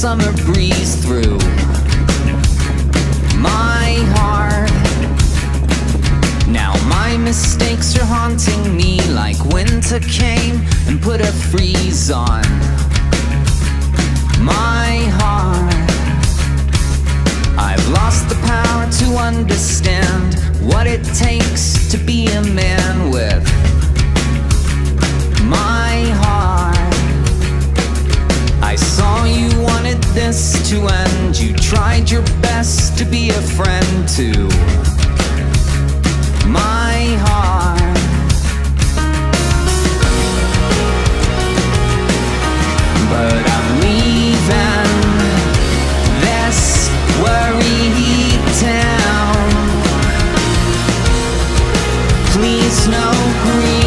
summer breeze through my heart. Now my mistakes are haunting me like winter came and put a freeze on my heart. I've lost the power to understand what it takes to be a man with my heart. I saw you wanted this to end. You tried your best to be a friend to my heart. But I'm leaving this worried town. Please no grief.